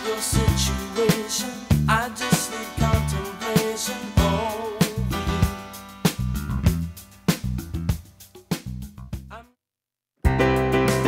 your situation. I just need contemplation over you.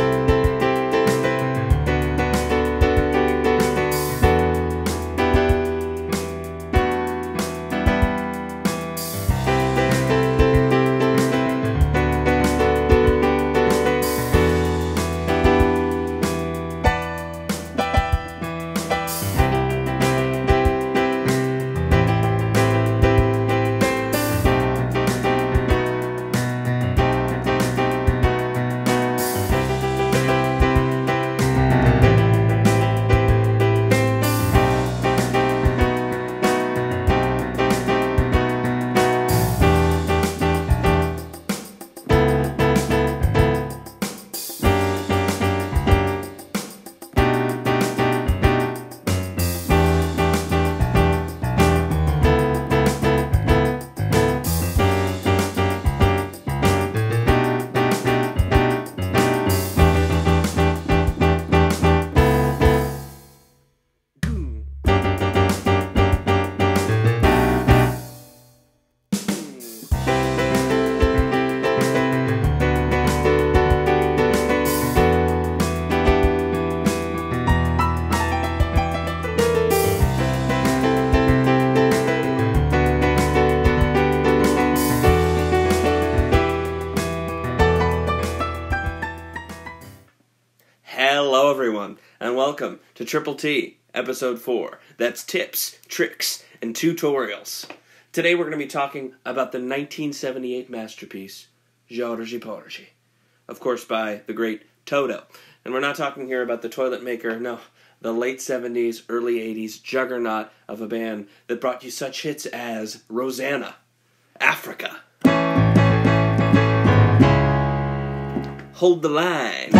Hello everyone, and welcome to Triple T, Episode 4. That's Tips, Tricks, and Tutorials. Today we're going to be talking about the 1978 masterpiece, Georgy Porgy. Of course by the great Toto. And we're not talking here about the toilet maker, no. The late 70s, early 80s juggernaut of a band that brought you such hits as Rosanna, Africa, Hold the Line,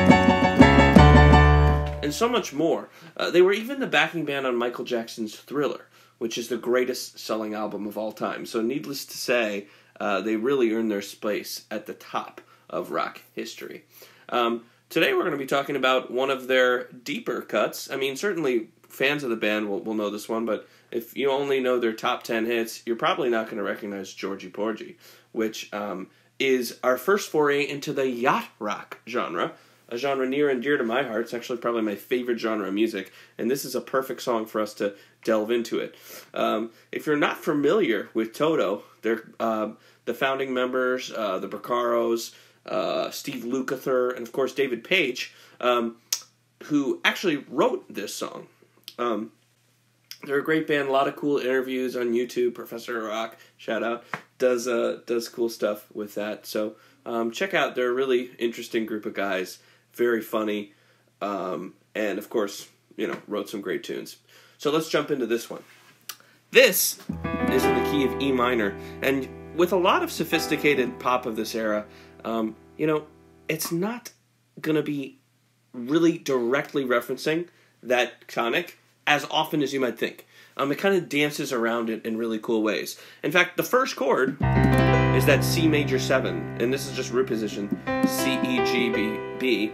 and so much more. They were even the backing band on Michael Jackson's Thriller, which is the greatest selling album of all time. So needless to say, they really earned their space at the top of rock history. Today we're going to be talking about one of their deeper cuts. I mean, certainly fans of the band will know this one, but if you only know their top 10 hits, you're probably not going to recognize Georgy Porgy, which is our first foray into the yacht rock genre, a genre near and dear to my heart. It's actually probably my favorite genre of music, and this is a perfect song for us to delve into it. If you're not familiar with Toto, they're the founding members, the Baccaros, Steve Lukather, and of course David Page, who actually wrote this song. They're a great band, a lot of cool interviews on YouTube. Professor Rock, shout out, does cool stuff with that. So check out, they're a really interesting group of guys. Very funny, and of course, wrote some great tunes. So let's jump into this one. This is in the key of E minor, and with a lot of sophisticated pop of this era, it's not going to be really directly referencing that tonic as often as you might think. It kind of dances around it in really cool ways. In fact, the first chord is that C major 7, and this is just root position, C, E, G, B, B,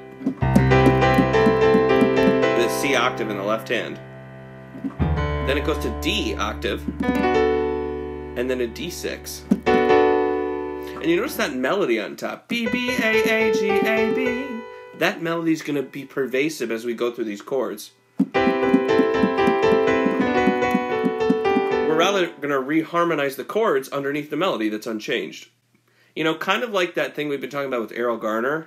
with a C octave in the left hand. Then it goes to D octave, and then a D6. And you notice that melody on top, B, B, A, A, G, A, B. That melody is going to be pervasive as we go through these chords. We're rather going to reharmonize the chords underneath the melody that's unchanged. Kind of like that thing we've been talking about with Errol Garner,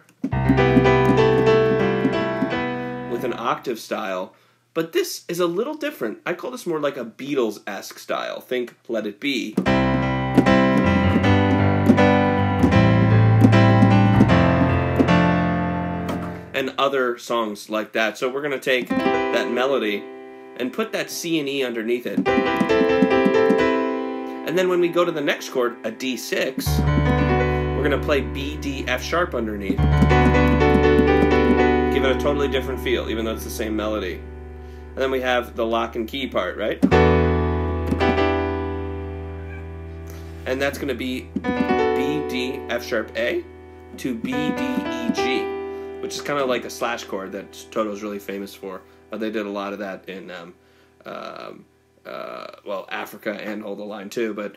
with an octave style. But this is a little different. I call this more like a Beatles-esque style. Think Let It Be. And other songs like that. So we're going to take that melody and put that C and E underneath it. And then when we go to the next chord, a D6, we're going to play B, D, F sharp underneath. Give it a totally different feel, even though it's the same melody. And then we have the lock and key part, right? And that's going to be B, D, F sharp A to B, D, E, G, which is kind of like a slash chord that Toto's really famous for. They did a lot of that in, Africa and Hold the Line too, but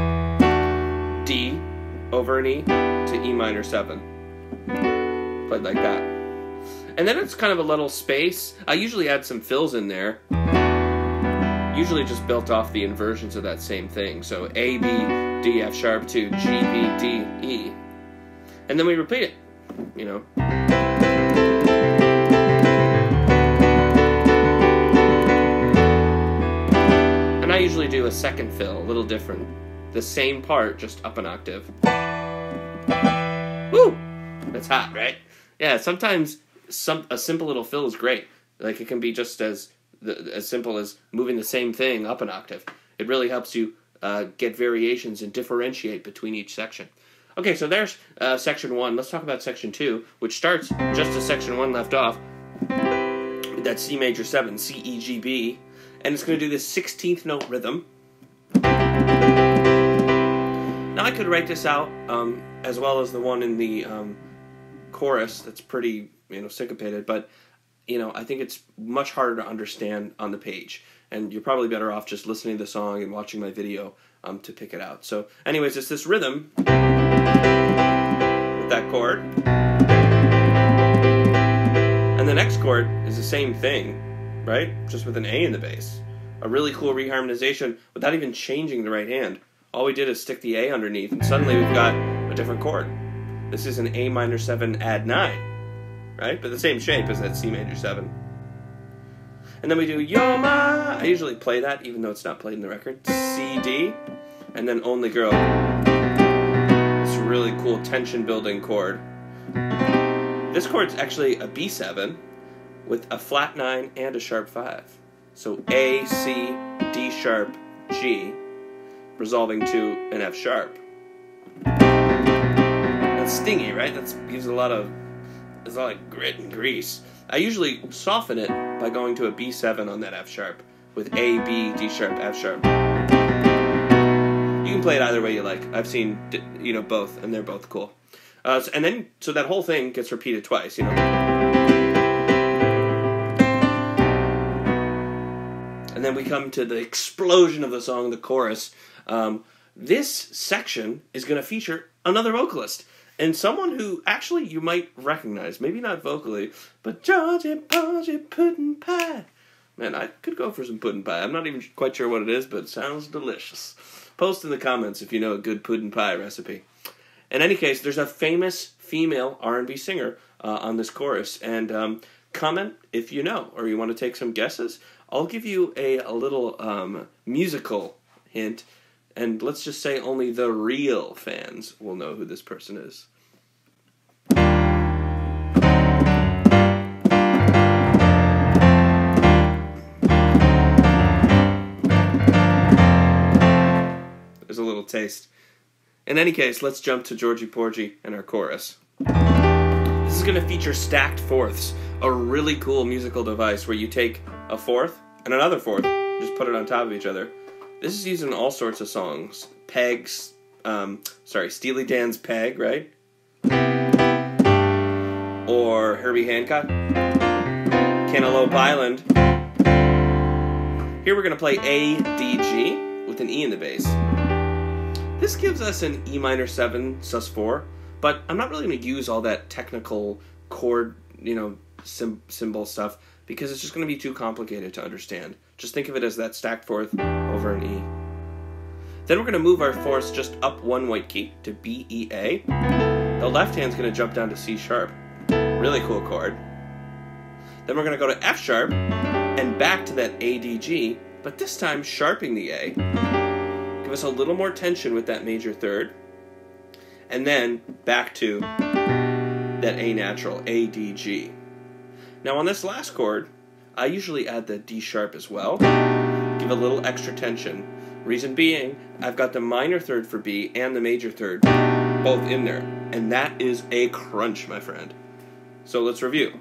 D over an E to E minor 7. Played like that. And then it's kind of a little space. I usually add some fills in there. Usually just built off the inversions of that same thing. So A, B, D, F sharp to G, B, D, E. And then we repeat it, you know. And I usually do a second fill, a little different. The same part, just up an octave. Woo! That's hot, right? Yeah, sometimes a simple little fill is great. Like, it can be just as simple as moving the same thing up an octave. It really helps you get variations and differentiate between each section. Okay, so there's section 1. Let's talk about section 2, which starts just as section 1 left off. With that C major 7, C, E, G, B. And it's going to do this 16th note rhythm. Now I could write this out as well as the one in the chorus that's pretty, syncopated, but I think it's much harder to understand on the page, and you're probably better off just listening to the song and watching my video to pick it out. So anyways, it's this rhythm with that chord, and the next chord is the same thing, right? Just with an A in the bass. A really cool reharmonization without even changing the right hand. All we did is stick the A underneath, and suddenly we've got a different chord. This is an A minor 7 add 9, right? But the same shape as that C major 7. And then we do You're My. I usually play that, even though it's not played in the record. C, D, and then Only Girl. This really cool tension-building chord. This chord's actually a B7 with a flat 9 and a sharp 5. So A, C, D sharp, G, resolving to an F sharp. That's stingy, right? That gives a lot of grit and grease. I usually soften it by going to a B7 on that F sharp with A, B, D sharp, F sharp. You can play it either way you like. I've seen both, and they're both cool. So that whole thing gets repeated twice. And then we come to the explosion of the song, the chorus. This section is going to feature another vocalist. And someone who actually you might recognize. Maybe not vocally, but Georgy Porgy pudding pie. Man, I could go for some pudding pie. I'm not even quite sure what it is, but it sounds delicious. Post in the comments if you know a good pudding pie recipe. In any case, there's a famous female R&B singer on this chorus. And comment if you know, or you want to take some guesses. I'll give you a little musical hint, and let's just say only the real fans will know who this person is. There's a little taste. In any case, let's jump to Georgy Porgy and our chorus. This is going to feature stacked fourths, a really cool musical device where you take a fourth and another fourth, just put it on top of each other. This is used in all sorts of songs. Pegs, Steely Dan's Peg, right? Or Herbie Hancock. Cantaloupe Island. Here we're going to play A, D, G with an E in the bass. This gives us an E minor 7 sus4, but I'm not really going to use all that technical chord, symbol stuff, because it's just going to be too complicated to understand. Just think of it as that stacked fourth over an E. Then we're going to move our fourths just up one white key to B, E, A. The left hand's going to jump down to C sharp. Really cool chord. Then we're going to go to F sharp and back to that A, D, G, but this time sharping the A. Give us a little more tension with that major third. And then back to that A natural, A, D, G. Now on this last chord, I usually add the D sharp as well. Give a little extra tension. Reason being, I've got the minor third for B and the major third both in there. And that is a crunch, my friend. So let's review.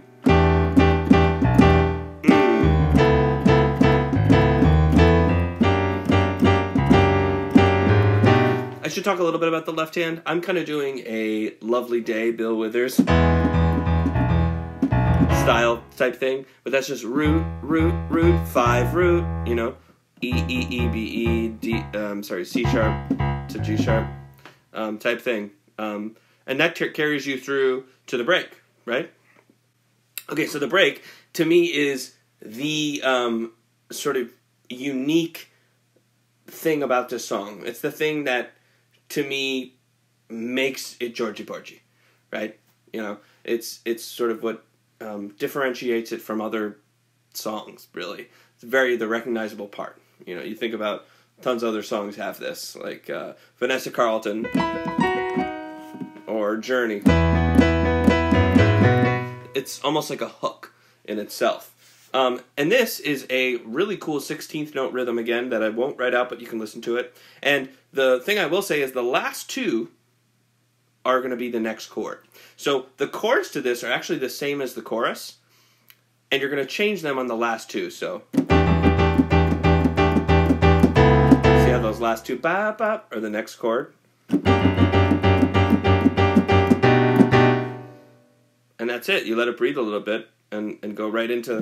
I should talk a little bit about the left hand. I'm kind of doing a Lovely Day, Bill Withers style style type thing, but that's just root, 5 root, you know, E, E, E, B, E, D, C sharp to G sharp, type thing. And that carries you through to the break, right? Okay, so the break, to me, is the sort of unique thing about this song. It's the thing that, to me, makes it Georgy Porgy, right? You know, it's sort of what differentiates it from other songs, really. It's the recognizable part. You know, you think about tons of other songs have this, like Vanessa Carlton or Journey. It's almost like a hook in itself. And this is a really cool 16th note rhythm again that I won't write out, but you can listen to it. And the thing I will say is the last two are going to be the next chord. So the chords to this are actually the same as the chorus, and you're going to change them on the last two. So see how those last two ba ba are the next chord. And that's it. You let it breathe a little bit and go right into.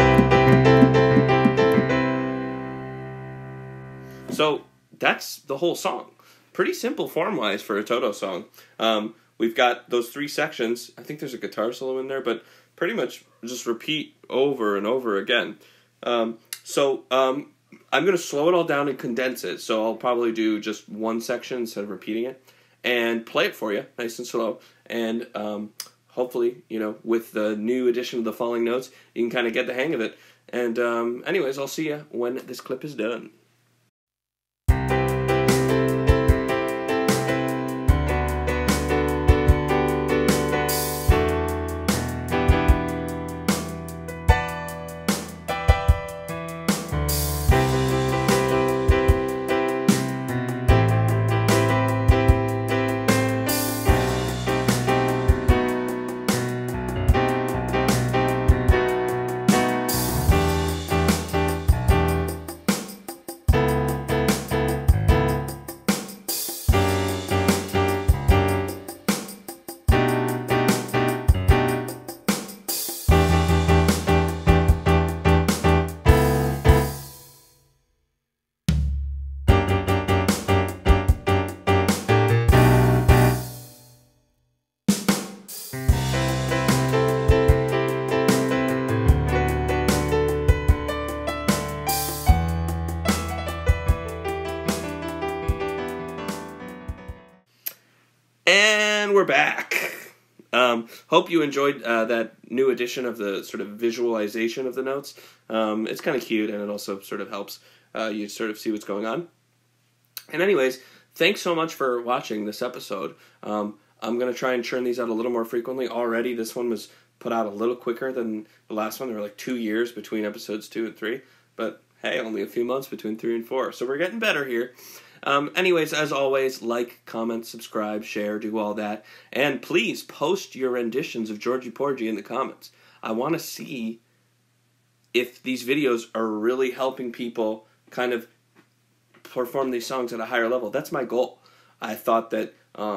So that's the whole song. Pretty simple form-wise for a Toto song. We've got those 3 sections. I think there's a guitar solo in there, but pretty much just repeat over and over again. I'm going to slow it all down and condense it. So I'll probably do just one section instead of repeating it and play it for you nice and slow. And hopefully, you know, with the new edition of the falling notes, you can kind of get the hang of it. And anyways, I'll see you when this clip is done. And we're back. Hope you enjoyed that new edition of the sort of visualization of the notes. It's kind of cute, and it also sort of helps you sort of see what's going on. And anyways, thanks so much for watching this episode. I'm going to try and churn these out a little more frequently. Already, this one was put out a little quicker than the last one. There were like 2 years between episodes 2 and 3. But hey, only a few months between 3 and 4. So we're getting better here. Anyways, as always, like, comment, subscribe, share, do all that. And please post your renditions of Georgy Porgy in the comments. I want to see if these videos are really helping people kind of perform these songs at a higher level. That's my goal. I thought that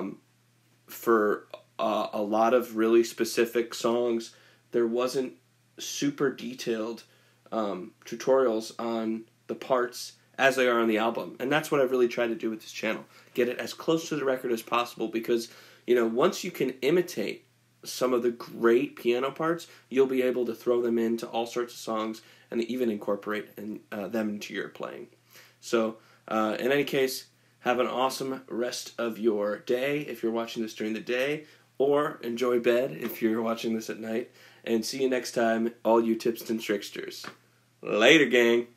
for a lot of really specific songs, there wasn't super detailed tutorials on the parts as they are on the album. And that's what I've really tried to do with this channel. Get it as close to the record as possible because, you know, once you can imitate some of the great piano parts, you'll be able to throw them into all sorts of songs and even incorporate them into your playing. So, in any case, have an awesome rest of your day if you're watching this during the day, or enjoy bed if you're watching this at night. And see you next time, all you tipsters and tricksters. Later, gang.